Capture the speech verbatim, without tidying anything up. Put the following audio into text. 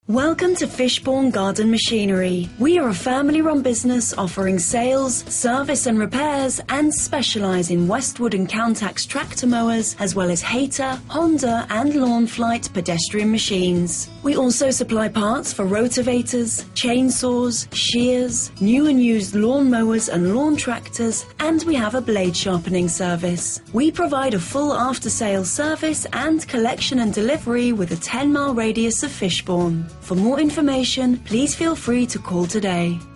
Welcome to Fishbourne Garden Machinery. We are a family-run business offering sales, service and repairs, and specialise in Westwood and Countax tractor mowers, as well as Hayter, Honda and Lawn Flight pedestrian machines. We also supply parts for rotavators, chainsaws, shears, new and used lawn mowers and lawn tractors, and we have a blade sharpening service. We provide a full after-sales service and collection and delivery with a ten mile radius of Fishbourne. For more information, please feel free to call today.